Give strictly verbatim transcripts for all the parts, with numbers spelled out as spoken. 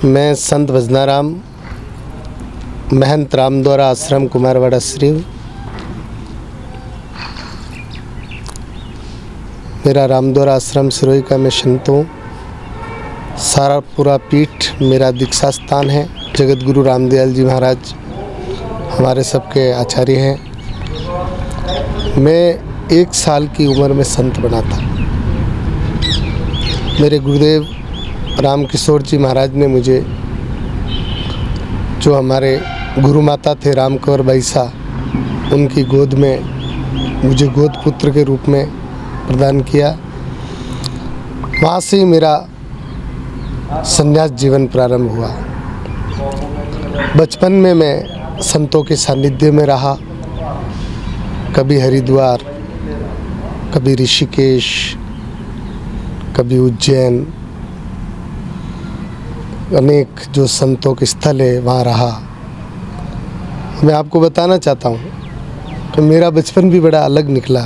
मैं संत भजनाराम महंत रामद्वारा आश्रम कुमारवाड़ा श्री। मेरा रामद्वारा आश्रम सिरोही का मैं संत हूँ। सारा पूरा पीठ मेरा दीक्षा स्थान है। जगत गुरु रामदयाल जी महाराज हमारे सबके आचार्य हैं। मैं एक साल की उम्र में संत बना था। मेरे गुरुदेव राम किशोर जी महाराज ने मुझे, जो हमारे गुरु माता थे राम कंवर बैसा, उनकी गोद में मुझे गोद पुत्र के रूप में प्रदान किया। वहाँ से ही मेरा संन्यास जीवन प्रारंभ हुआ। बचपन में मैं संतों के सानिध्य में रहा। कभी हरिद्वार, कभी ऋषिकेश, कभी उज्जैन, अनेक जो संतों के स्थल है वहाँ रहा। मैं आपको बताना चाहता हूँ कि मेरा बचपन भी बड़ा अलग निकला।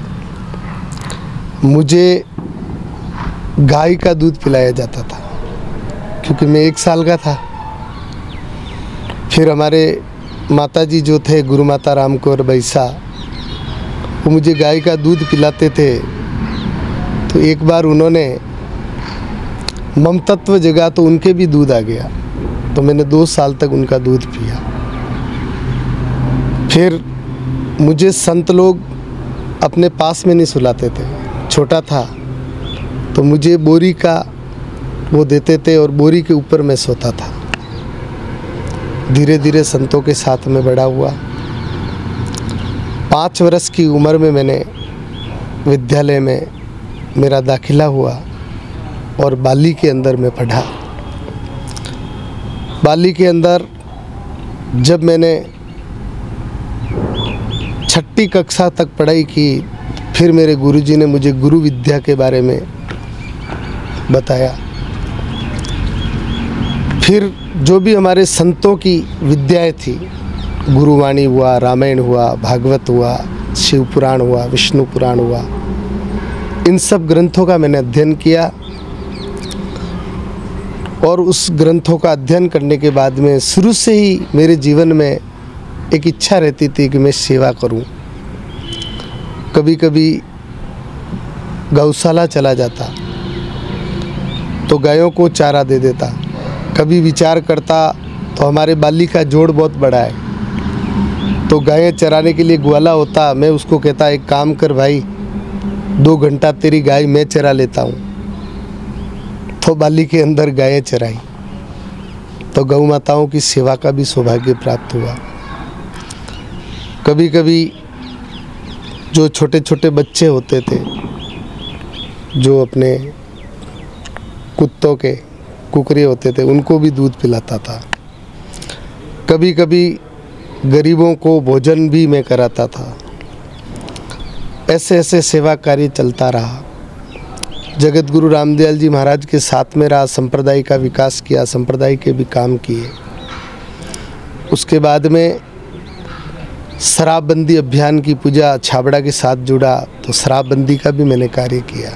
मुझे गाय का दूध पिलाया जाता था क्योंकि मैं एक साल का था। फिर हमारे माताजी जो थे गुरु माता राम कंवर बैसा, वो मुझे गाय का दूध पिलाते थे। तो एक बार उन्होंने ममतत्व जगा तो उनके भी दूध आ गया, तो मैंने दो साल तक उनका दूध पिया। फिर मुझे संत लोग अपने पास में नहीं सुलाते थे। छोटा था तो मुझे बोरी का वो देते थे और बोरी के ऊपर मैं सोता था। धीरे धीरे संतों के साथ में बड़ा हुआ। पाँच वर्ष की उम्र में मैंने विद्यालय में मेरा दाखिला हुआ और बाली के अंदर मैं पढ़ा। बाली के अंदर जब मैंने छठी कक्षा तक पढ़ाई की, फिर मेरे गुरुजी ने मुझे गुरु विद्या के बारे में बताया। फिर जो भी हमारे संतों की विद्याएं थी, गुरुवाणी हुआ, रामायण हुआ, भागवत हुआ, शिव पुराण हुआ, विष्णु पुराण हुआ, इन सब ग्रंथों का मैंने अध्ययन किया। और उस ग्रंथों का अध्ययन करने के बाद में शुरू से ही मेरे जीवन में एक इच्छा रहती थी कि मैं सेवा करूं। कभी कभी गौशाला चला जाता तो गायों को चारा दे देता। कभी विचार करता तो हमारे बाली का जोड़ बहुत बड़ा है, तो गायें चराने के लिए ग्वाला होता। मैं उसको कहता एक काम कर भाई, दो घंटा तेरी गाय मैं चरा लेता हूँ। तो बाली के अंदर गायें चराई, तो गौ माताओं की सेवा का भी सौभाग्य प्राप्त हुआ। कभी कभी जो छोटे छोटे बच्चे होते थे, जो अपने कुत्तों के कुकरे होते थे, उनको भी दूध पिलाता था। कभी कभी गरीबों को भोजन भी मैं कराता था। ऐसे ऐसे सेवा कार्य चलता रहा। जगत गुरु रामदयाल जी महाराज के साथ में रहा, संप्रदाय का विकास किया, संप्रदाय के भी काम किए। उसके बाद में शराबबंदी अभियान की पूजा छाबड़ा के साथ जुड़ा, तो शराबबंदी का भी मैंने कार्य किया।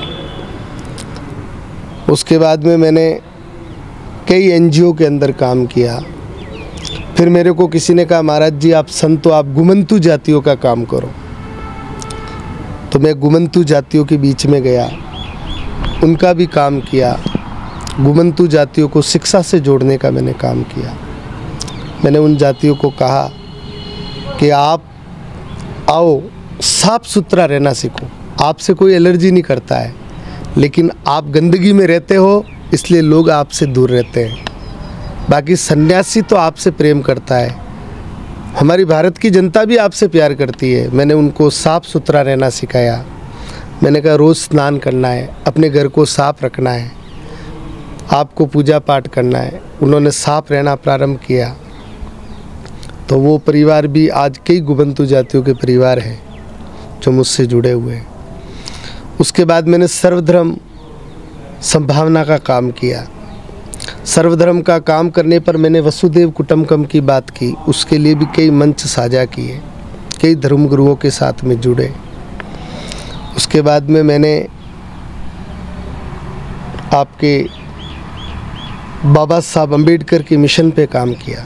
उसके बाद में मैंने कई एनजीओ के अंदर काम किया। फिर मेरे को किसी ने कहा महाराज जी आप संत हो, आप गुमंतु जातियों का काम करो। तो मैं गुमंतु जातियों के बीच में गया, उनका भी काम किया। गुमंतु जातियों को शिक्षा से जोड़ने का मैंने काम किया। मैंने उन जातियों को कहा कि आप आओ, साफ सुथरा रहना सीखो। आपसे कोई एलर्जी नहीं करता है, लेकिन आप गंदगी में रहते हो इसलिए लोग आपसे दूर रहते हैं। बाकी सन्यासी तो आपसे प्रेम करता है। हमारी भारत की जनता भी आपसे प्यार करती है। मैंने उनको साफ सुथरा रहना सिखाया। मैंने कहा रोज़ स्नान करना है, अपने घर को साफ रखना है, आपको पूजा पाठ करना है। उन्होंने साफ रहना प्रारंभ किया। तो वो परिवार भी आज कई गुमंतु जातियों के परिवार हैं जो मुझसे जुड़े हुए हैं। उसके बाद मैंने सर्वधर्म संभावना का काम किया। सर्वधर्म का काम करने पर मैंने वसुदेव कुटुंबकम की बात की। उसके लिए भी कई मंच साझा किए, कई धर्म गुरुओं के साथ में जुड़े। उसके बाद में मैंने आपके बाबा साहब अम्बेडकर के मिशन पे काम किया,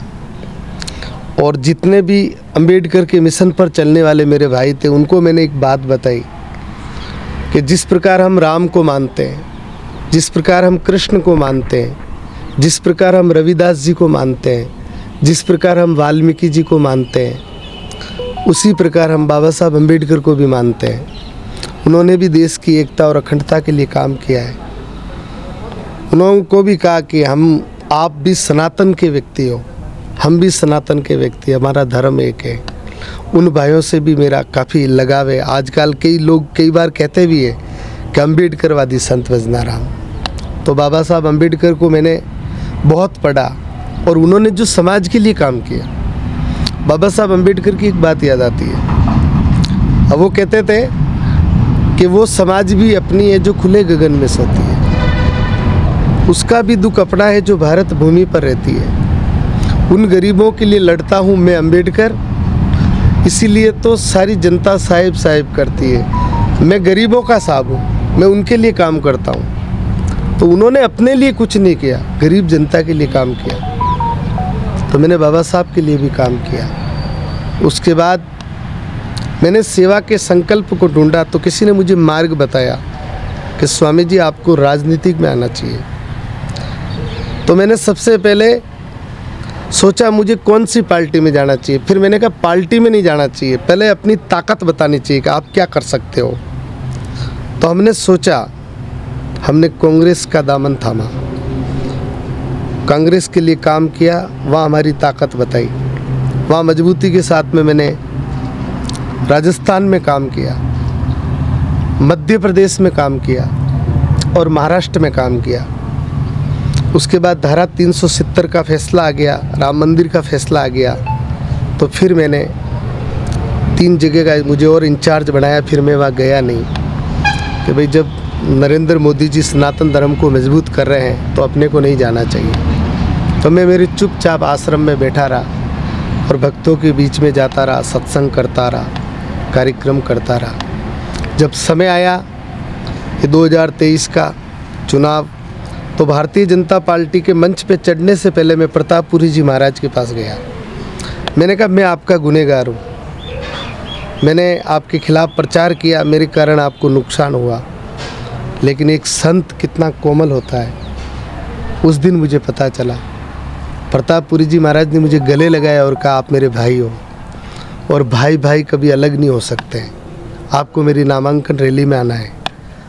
और जितने भी अम्बेडकर के मिशन पर चलने वाले मेरे भाई थे उनको मैंने एक बात बताई कि जिस प्रकार हम राम को मानते हैं, जिस प्रकार हम कृष्ण को मानते हैं, जिस प्रकार हम रविदास जी को मानते हैं, जिस प्रकार हम वाल्मीकि जी को मानते हैं, उसी प्रकार हम बाबा साहब अम्बेडकर को भी मानते हैं। उन्होंने भी देश की एकता और अखंडता के लिए काम किया है। उन्होंने को भी कहा कि हम आप भी सनातन के व्यक्ति हो, हम भी सनातन के व्यक्ति, हमारा धर्म एक है। उन भाइयों से भी मेरा काफ़ी लगाव है। आजकल कई लोग कई बार कहते भी है कि अम्बेडकरवादी संत वजनाराम। तो बाबा साहब अम्बेडकर को मैंने बहुत पढ़ा, और उन्होंने जो समाज के लिए काम किया, बाबा साहब अम्बेडकर की एक बात याद आती है। अब वो कहते थे कि वो समाज भी अपनी है जो खुले गगन में सोती है, उसका भी दुख अपना है जो भारत भूमि पर रहती है। उन गरीबों के लिए लड़ता हूँ मैं अम्बेडकर, इसीलिए तो सारी जनता साहिब साहिब करती है। मैं गरीबों का साहब हूँ, मैं उनके लिए काम करता हूँ। तो उन्होंने अपने लिए कुछ नहीं किया, गरीब जनता के लिए काम किया। तो मैंने बाबा साहब के लिए भी काम किया। उसके बाद मैंने सेवा के संकल्प को ढूंढा, तो किसी ने मुझे मार्ग बताया कि स्वामी जी आपको राजनीतिक में आना चाहिए। तो मैंने सबसे पहले सोचा मुझे कौन सी पार्टी में जाना चाहिए। फिर मैंने कहा पार्टी में नहीं जाना चाहिए, पहले अपनी ताकत बतानी चाहिए कि आप क्या कर सकते हो। तो हमने सोचा, हमने कांग्रेस का दामन थामा, कांग्रेस के लिए काम किया, वहाँ हमारी ताकत बताई। वहाँ मजबूती के साथ में मैंने राजस्थान में काम किया, मध्य प्रदेश में काम किया और महाराष्ट्र में काम किया। उसके बाद धारा तीन सौ सत्तर का फैसला आ गया, राम मंदिर का फैसला आ गया। तो फिर मैंने तीन जगह का मुझे और इंचार्ज बनाया। फिर मैं वहाँ गया नहीं कि भाई जब नरेंद्र मोदी जी सनातन धर्म को मजबूत कर रहे हैं तो अपने को नहीं जाना चाहिए। तो मैं मेरे चुपचाप आश्रम में बैठा रहा और भक्तों के बीच में जाता रहा, सत्संग करता रहा, कार्यक्रम करता रहा। जब समय आया कि दो हज़ार तेईस का चुनाव, तो भारतीय जनता पार्टी के मंच पे चढ़ने से पहले मैं प्रतापपुरी जी महाराज के पास गया। मैंने कहा मैं आपका गुनहगार हूँ, मैंने आपके खिलाफ़ प्रचार किया, मेरे कारण आपको नुकसान हुआ, लेकिन एक संत कितना कोमल होता है, उस दिन मुझे पता चला। प्रतापपुरी जी महाराज ने मुझे गले लगाया और कहा आप मेरे भाई हो, और भाई भाई कभी अलग नहीं हो सकते, आपको मेरी नामांकन रैली में आना है।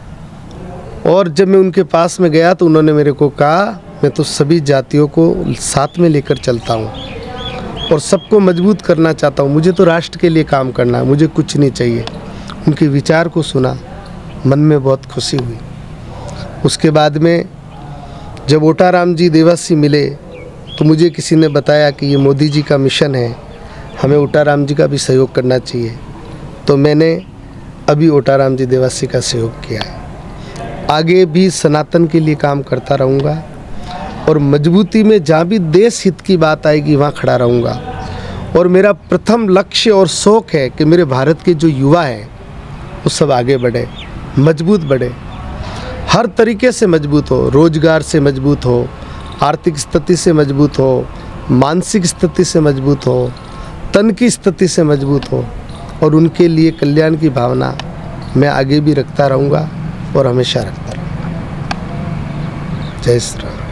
और जब मैं उनके पास में गया तो उन्होंने मेरे को कहा मैं तो सभी जातियों को साथ में लेकर चलता हूँ और सबको मजबूत करना चाहता हूँ, मुझे तो राष्ट्र के लिए काम करना है, मुझे कुछ नहीं चाहिए। उनके विचार को सुना, मन में बहुत खुशी हुई। उसके बाद में जब ओटाराम जी देवासी मिले तो मुझे किसी ने बताया कि ये मोदी जी का मिशन है, हमें ओटाराम जी का भी सहयोग करना चाहिए। तो मैंने अभी ओटाराम जी देवासी का सहयोग किया है। आगे भी सनातन के लिए काम करता रहूँगा और मजबूती में जहाँ भी देश हित की बात आएगी वहाँ खड़ा रहूँगा। और मेरा प्रथम लक्ष्य और शौक़ है कि मेरे भारत के जो युवा हैं वो सब आगे बढ़े, मजबूत बढ़े, हर तरीके से मजबूत हो, रोजगार से मजबूत हो, आर्थिक स्थिति से मजबूत हो, मानसिक स्थिति से मजबूत हो, तन की स्थिति से मजबूत हो। और उनके लिए कल्याण की भावना मैं आगे भी रखता रहूँगा और हमेशा रखता रहूँगा। जय श्री राम।